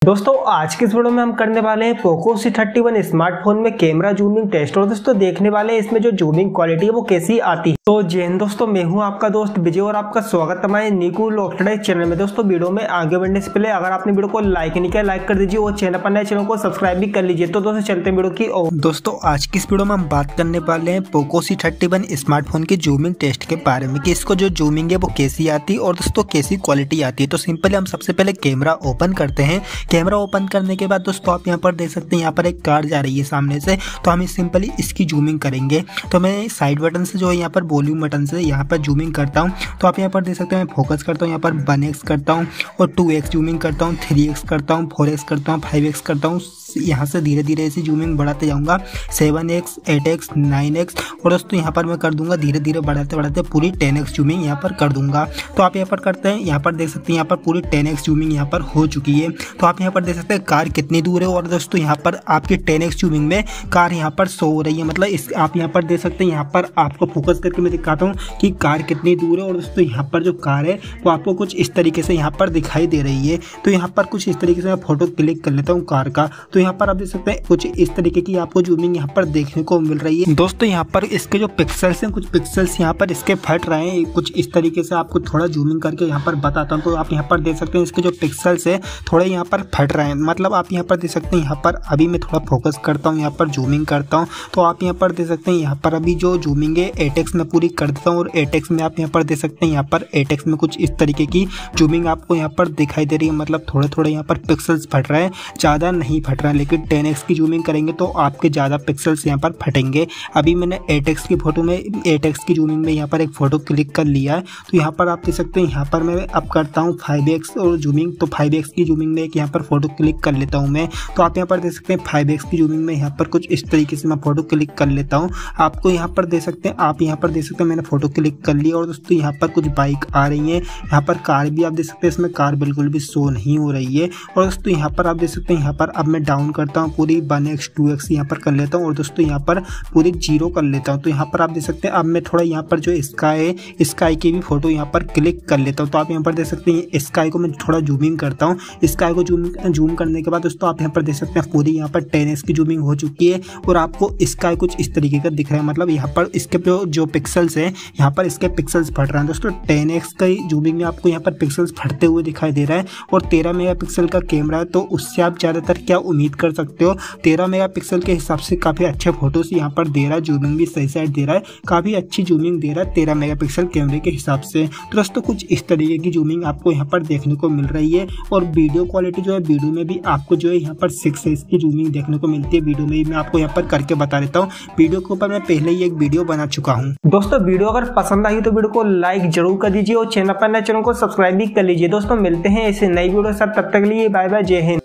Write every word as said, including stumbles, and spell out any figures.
दोस्तों आज की इस वीडियो में हम करने वाले हैं Poco C thirty one smartphone में कैमरा जूमिंग टेस्ट। और दोस्तों देखने वाले हैं इसमें जो जूमिंग क्वालिटी है वो कैसी आती है। तो जय हिंद दोस्तों, मैं हूं आपका दोस्त विजय और आपका स्वागत है हमारे निकू लॉकटेड चैनल में। दोस्तों वीडियो में आगे बढ़ने से पहले अगर आपने वीडियो को लाइक नहीं किया लाइक कर दीजिए और चैनल पर नए चैनल को सब्सक्राइब भी कर लीजिए। तो दोस्तों चलते हैं वीडियो की ओर। दोस्तों आज की इस वीडियो में हम बात करने वाले हैं Poco C thirty one smartphone की जूमिंग टेस्ट के बारे में कि इसको जो जूमिंग है वो कैसी आती है और दोस्तों कैसी क्वालिटी आती है। तो सिंपली हम सबसे पहले कैमरा ओपन करते हैं। कैमरा ओपन करने के बाद दोस्तों आप यहाँ पर देख सकते हैं यहाँ पर एक कार जा रही है सामने से, तो हम सिंपली इसकी जूमिंग करेंगे। तो मैं साइड बटन से जो है यहाँ पर वॉल्यूम बटन से यहाँ पर जूमिंग करता हूँ। तो आप यहाँ पर देख सकते हैं मैं फोकस करता हूँ, यहाँ पर वन एक्स करता हूँ और टू एक्स जूमिंग करता हूँ, थ्री एक्स करता हूँ, फोर एक्स करता हूँ, फाइव एक्स करता हूँ। यहाँ से धीरे धीरे ऐसी जूमिंग बढ़ाते जाऊँगा, seven x, eight x, nine x और दोस्तों यहाँ पर मैं कर दूंगा धीरे धीरे बढ़ाते बढ़ाते पूरी टेन एक्स जूमिंग यहाँ पर कर दूंगा। तो आप यहाँ पर करते हैं, यहाँ पर देख सकते हैं यहाँ पर पूरी टेन एक्स जूमिंग यहाँ पर हो चुकी है। तो आप यहाँ पर देख सकते हैं कार कितनी दूर है और दोस्तों यहाँ पर आपकी टेन एक्स जूमिंग में कार यहाँ पर शो हो रही है। मतलब इस आप यहाँ पर देख सकते हैं, यहाँ पर आपको फोकस करके मैं दिखाता हूँ कि कार कितनी दूर है और दोस्तों यहाँ पर जो कार है वो आपको कुछ इस तरीके से यहाँ पर दिखाई दे रही है। तो यहाँ पर कुछ इस तरीके से मैं फोटो क्लिक कर लेता हूँ कार का। तो यहाँ पर आप देख सकते हैं कुछ इस तरीके की आपको जूमिंग यहाँ पर देखने को मिल रही है। दोस्तों यहाँ पर इसके जो पिक्सल्स हैं, कुछ पिक्सल्स यहाँ पर इसके फट रहे हैं, कुछ इस तरीके से आपको थोड़ा जूमिंग करके यहाँ पर बताता हूँ। तो आप यहाँ पर देख सकते हैं इसके जो पिक्सल्स है थोड़े यहाँ पर फट रहे हैं। मतलब आप यहाँ पर देख सकते हैं, यहाँ पर अभी मैं थोड़ा फोकस करता हूँ, यहाँ पर जूमिंग करता हूँ। तो आप यहाँ पर देख सकते हैं यहाँ पर अभी जो जूमिंग है एट एक्स में पूरी कर देता हूँ और एट एक्स में आप यहाँ पर देख सकते हैं यहाँ पर एट एक्स में कुछ इस तरीके की जूमिंग आपको यहाँ पर दिखाई दे रही है। मतलब थोड़े थोड़े यहाँ पर पिक्सल्स फट रहे हैं, ज़्यादा नहीं फट रहा है। लेकिन टेन एक्स की जूमिंग करेंगे तो आपके ज़्यादा पिक्सल्स यहाँ पर फटेंगे। अभी मैंने एट एक्स की फोटो में एट एक्स की जूमिंग में यहाँ पर एक फ़ोटो क्लिक कर लिया है। तो यहाँ पर आप देख सकते हैं यहाँ पर मैं अब करता हूँ फाइव एक्स और जूमिंग। तो फाइव एक्स की जूमिंग में एक यहाँ पर फोटो क्लिक कर लेता हूँ मैं। तो आप यहाँ पर देख सकते हैं फाइव एक्स की जूमिंग में यहाँ पर कुछ इस तरीके से मैं फोटो क्लिक कर लेता हूँ। आपको यहाँ पर देख सकते हैं, आप यहाँ पर देख सकते हैं मैंने फोटो क्लिक कर लिया और दोस्तों यहाँ पर कुछ बाइक आ रही है, यहाँ पर कार भी आप देख सकते हैं, इसमें कार बिल्कुल भी शो नहीं हो रही है। और दोस्तों यहाँ पर आप देख सकते हैं यहाँ पर अब मैं डाउन करता हूँ, पूरी वन एक्स टू एक्स यहाँ पर कर लेता हूँ और दोस्तों यहाँ पर पूरी जीरो कर लेता हूँ। तो यहाँ पर आप देख सकते हैं अब मैं थोड़ा यहाँ पर जो स्काई है स्काई की भी फोटो यहाँ पर क्लिक कर लेता हूँ। तो आप यहाँ पर देख सकते हैं स्काई को मैं थोड़ा जूमिंग करता हूँ। स्काई को जूम जूम करने के बाद दोस्तों आप यहाँ पर देख सकते हैं पूरी यहाँ पर टेन एक्स की जूमिंग हो चुकी है और आपको स्काई कुछ इस तरीके का दिख रहा है। मतलब यहाँ पर इसके जो पिक्सल्स है यहाँ पर इसके पिक्सल्स फट रहे हैं। दोस्तों टेन एक्स का जूमिंग में आपको यहाँ पर पिक्सल्स फटते हुए दिखाई दे रहा है और तेरह मेगा पिक्सल का कैमरा है। तो उससे आप ज़्यादातर क्या उम्मीद कर सकते हो, तेरह मेगा पिक्सल के हिसाब से काफ़ी अच्छे फोटोज यहाँ पर दे रहा है, जूमिंग भी सही साइड दे रहा है, काफ़ी अच्छी जूमिंग दे रहा है तेरह मेगापिक्सल कैमरे के हिसाब से। तो दोस्तों कुछ इस तरीके की जूमिंग आपको यहाँ पर देखने को मिल रही है। और वीडियो क्वालिटी जो है, वीडियो में भी आपको जो है यहाँ पर सिक्स एक्स की जूमिंग देखने को मिलती है। वीडियो में मैं आपको यहाँ पर करके बता देता हूँ, वीडियो के ऊपर मैं पहले ही एक वीडियो बना चुका हूँ। दोस्तों वीडियो अगर पसंद आई तो वीडियो को लाइक जरूर कर दीजिए और चैनल पर नए चैनल को सब्सक्राइब भी कर लीजिए। दोस्तों मिलते हैं ऐसे नई वीडियो के साथ, तब तक के लिए बाय बाय, जय हिंद।